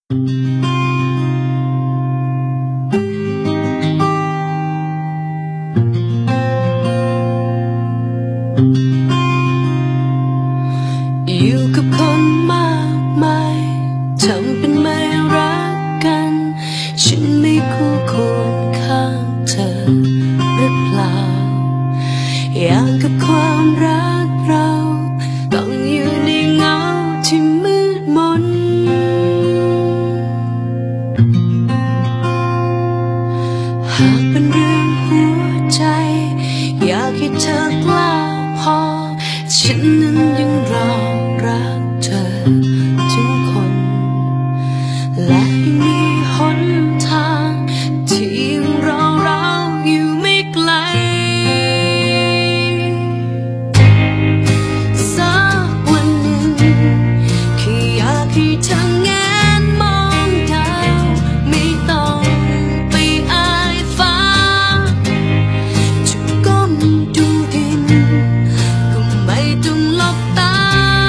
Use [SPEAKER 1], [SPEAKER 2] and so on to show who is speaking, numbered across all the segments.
[SPEAKER 1] อยู่กับคนมากมายทำเป็นไม่รักกันฉันไม่คู่ควรข้างเธอหรือเปล่าอย่างกับความรักเราต้องอยู่ในเงาที่มืดมนหากเป็นเรื่องหัวใจอยากให้เธอกล้าพอฉันนั้นยังรอรักเธอทุกคนและยังมีหนทางที่ยังรอเราอยู่ไม่ไกลสักวันหนึ่งแค่อยากให้เธอแงนมองดาวไม่ต้องไปอายฟ้าจะก้มดูดินก็ไม่ต้องหลบตา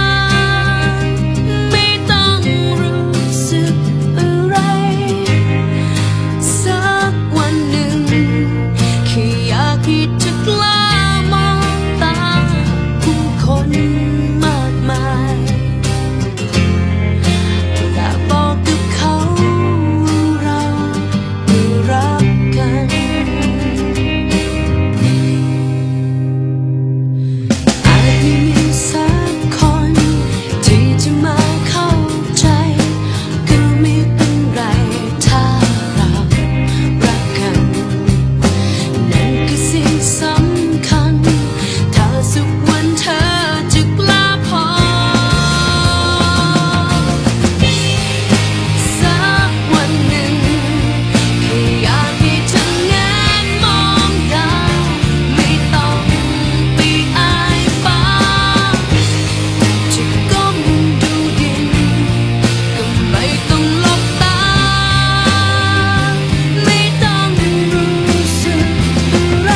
[SPEAKER 1] ไม่ต้องรู้สึกอะไรสักวันหนึ่งแค่อยากให้เธอกล้ามองตาผู้คนมากมายและบอกกับเขาเราได้รักกันอาจไม่มีสักคนที่จะมาเข้าใจก็ไม่เป็นไรถ้าเรารักกันนั่นคือสิ่งสำคัญถ้าสักวันเธอจะกล้าพอสักวันหนึ่งแค่อยากให้เธอแงนมองดาวไม่ต้องไปอายฟ้าจะก้มดูดินก็ไม่ต้องหลบตาไม่ต้องรู้สึกอะไร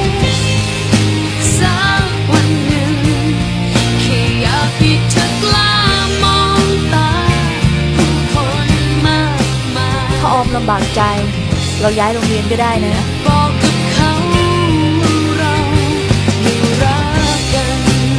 [SPEAKER 1] สักวันหนึ่งแค่อยากให้เธอกล้ามองตาผู้คนมากมาย
[SPEAKER 2] ถ้าออมลำบากใจ เราย้ายโรงเรียนก็ได้นะ
[SPEAKER 1] บอกกับเขาเราไม่รักกัน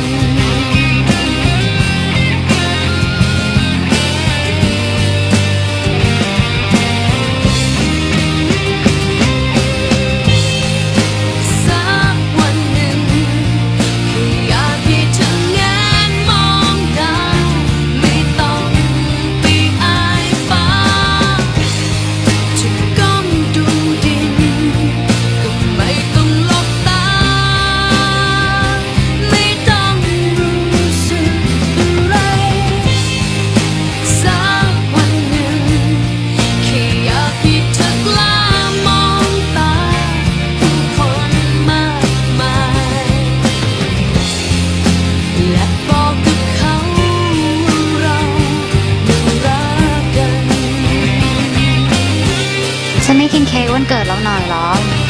[SPEAKER 1] สักวันหนึ่งแค่อยากให้เธอแงนมองดาวไม่ต้องไปอายฟ้าจะก้มดูดินก็ไม่ต้องหลบตาไม่ต้องรู้สึกอะไรสักวันหนึ่งแค่อยากให้เธอกล้ามองตาผู้คนมากมายและบอกกับเขาเราไม่รักกัน
[SPEAKER 2] ฉันไม่กินเค้กวันเกิดเราหน่อยหรอ